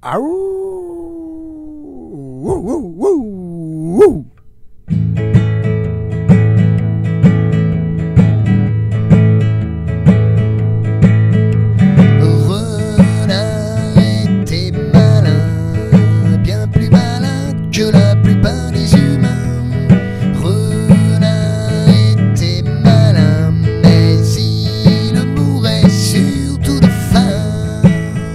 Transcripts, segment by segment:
Aouh! Wouh, wouh, wouh, wouh. Renard était malin, bien plus malin que la plupart des humains. Renard était malin, mais il mourrait surtout de faim.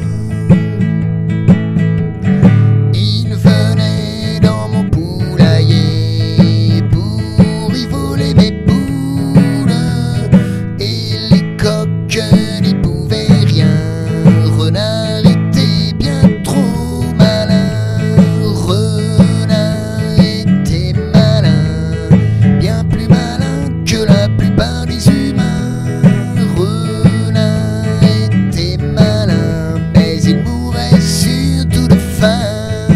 Il venait dans mon poulailler pour y voler mes poules, et les coqs n'y pouvaient rien. Renard était bien trop malin. Renard était malin, bien plus malin que la plupart des humains. Renard était malin, mais il mourrait surtout de faim.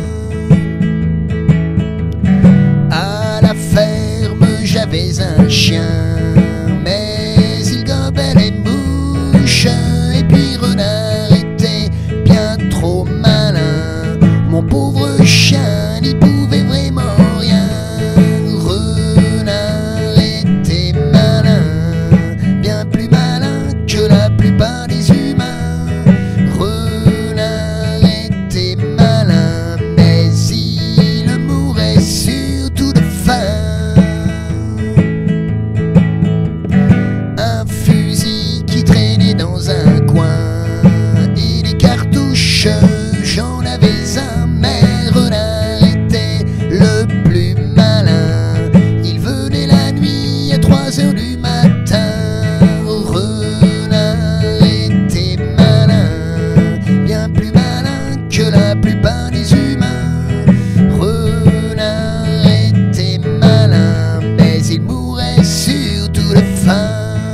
À la ferme j'avais un chien, mais il gobait les mouches. Et puis Renard était bien trop malin. Mon pauvre chien n'y pouvait vraiment rien. Renard était malin, bien plus malin que la plupart des humains. Renard était malin, mais il mourrait surtout de faim. Un fusil qui traînait dans un coin et des cartouches, j'en avais un, mais Renard était le plus malin. Il venait la nuit à 3 heures du matin. Renard était malin, bien plus malin que la plupart des humains. Renard était malin, mais il mourrait surtout de faim.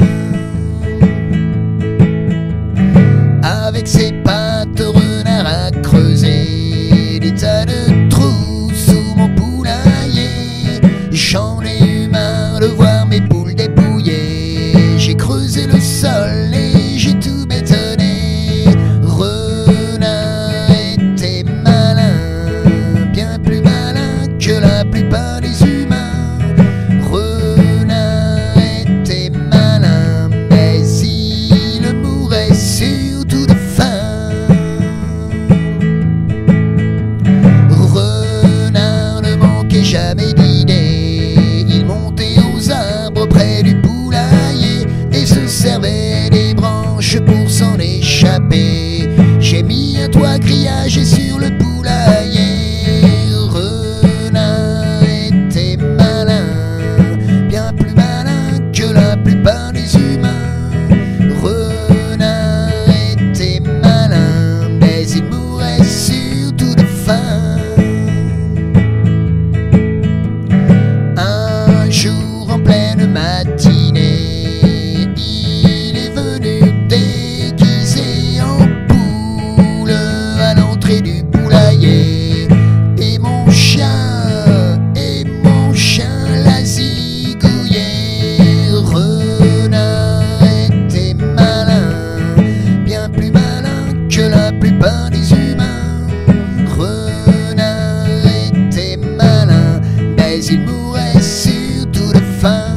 Avec ses pattes, Renard a creusé des tas de trous sous mon poulailler. J'en ai eu marre de voir mes poules dépouillées. J'ai creusé le sol et j'ai tout bétonné. Renard était malin, bien plus malin que la plupart des humains. Renard était malin, mais il mourrait surtout de faim. Renard ne manquait jamais d'idées. Il montait aux arbres près du poulailler et se servait des branches pour s'en échapper. J'ai mis un toit grillagé sur le poulailler. Renard était malin, bien plus malin que la plupart des humains. Renard était malin, mais il mourrait surtout de faim. Un jour en pleine matinée, il est venu déguisé en poule à l'entrée du poulailler. Et mon chien l'a zigouillé. Renard était malin, bien plus malin que la plupart des humains. Renard était malin, mais il mourrait surtout de faim.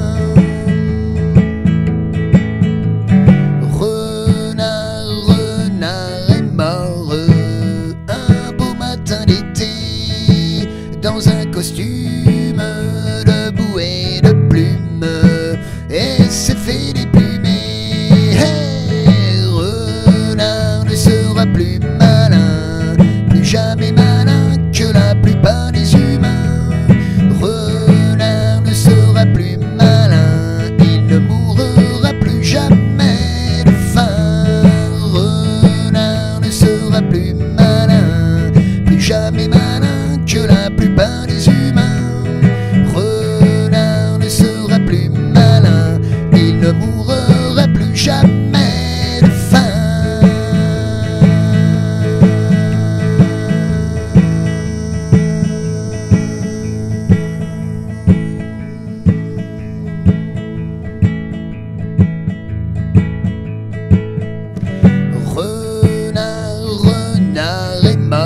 Renard est mort un beau matin d'été, dans un costume de bouée de plumes, et s'est fait déplumer. Hey, Renard ne sera plus malin, plus jamais malin que la plupart des humains. Renard ne sera plus malin, il ne mourra plus jamais de faim. Renard ne sera plus malin, plus jamais malin que la plupart des humains. Renard ne sera plus malin, il ne mourra plus jamais de faim. Renard est mort.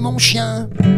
mon chien.